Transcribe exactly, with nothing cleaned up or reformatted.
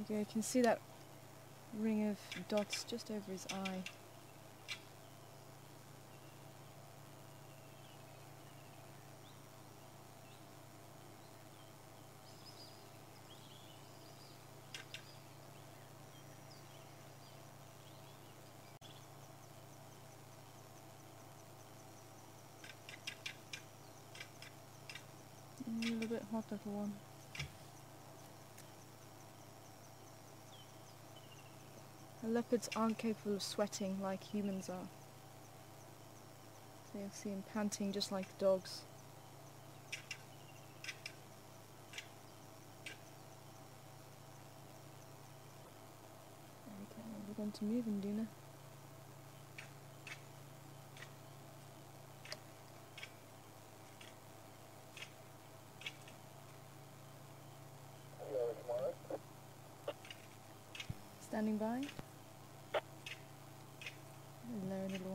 you go, you can see that ring of dots just over his eye. A little bit hot, little one. Leopards aren't capable of sweating like humans are. So you'll see him panting just like the dogs. Okay, we're going to move, Induna. Standing by. Hello, little